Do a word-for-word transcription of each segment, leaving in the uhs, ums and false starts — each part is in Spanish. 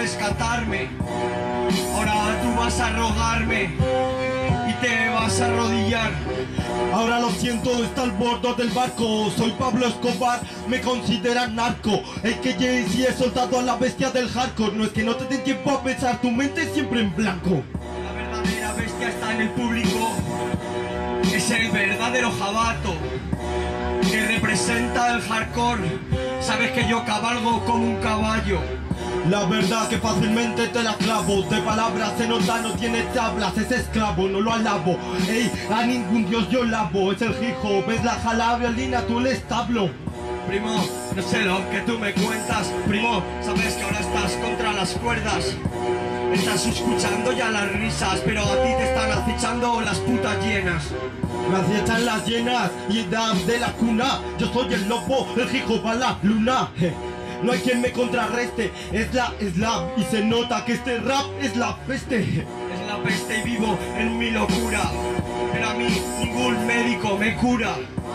rescatarme. Ahora tú vas a rogarme y te vas a arrodillar. Ahora lo siento, está al borde del barco. Soy Pablo Escobar, me consideran narco. El que Jay-Z he soltado a la bestia del hardcore. No es que no te den tiempo a pensar, tu mente es siempre en blanco. La verdadera bestia está en el público. Es el verdadero jabato que representa el hardcore. Sabes que yo cabalgo como un caballo. La verdad que fácilmente te la clavo. De palabras se nota, no tiene tablas. Es esclavo, no lo alabo. Ey, a ningún dios yo lavo. Es el hijo, ves la jala violina, tú el establo. Primo, no sé lo que tú me cuentas. Primo, sabes que ahora estás contra las cuerdas. Estás escuchando ya las risas, pero a ti te están acechando las putas llenas. Me acechan las llenas y dan de la cuna. Yo soy el lobo, el hijo va la luna. Je. No hay quien me contrarreste, es la, es la, y se nota que este rap es la peste. Es la peste y vivo en mi locura, pero a mí ningún médico me cura.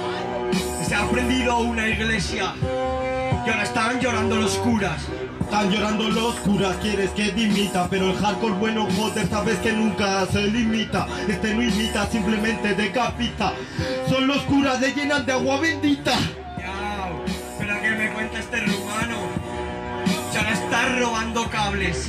Se ha prendido una iglesia y ahora están llorando los curas. Están llorando los curas, quieres que dimita, pero el hardcore bueno, joder, sabes que nunca se limita. Este no imita, simplemente decapita. Son los curas, le llenan de agua bendita. Yao, pero que me cuenta este rumano, ya ahora estás robando cables.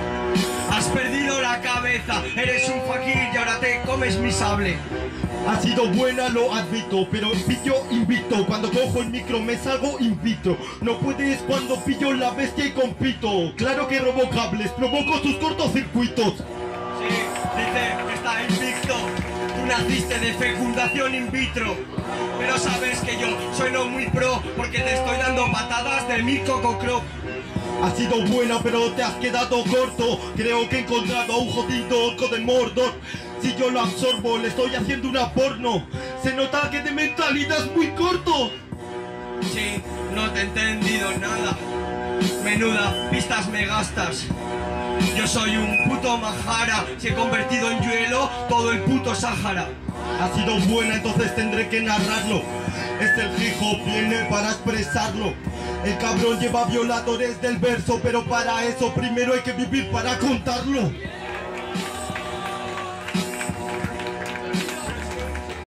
Has perdido la cabeza, eres un fakir y ahora te comes mi sable. Ha sido buena, lo admito, pero pillo invito. Cuando cojo el micro me salgo invito. No puedes cuando pillo la bestia y compito. Claro que robo cables, provoco sus cortocircuitos. Sí, dice que está invicto. Tú naciste de fecundación in vitro. Pero sabes que yo sueno muy pro porque te estoy dando patadas de mi cococrop. Ha sido buena pero te has quedado corto. Creo que he encontrado a un jodido orco de Mordor. Si yo lo absorbo le estoy haciendo una porno. Se nota que de mentalidad es muy corto. Sí, no te he entendido nada. Menuda pistas me gastas. Yo soy un puto majara. Si he convertido en hielo todo el puto Sahara. Ha sido buena, entonces tendré que narrarlo. Es el hip hop, viene para expresarlo. El cabrón lleva violadores del verso, pero para eso primero hay que vivir para contarlo.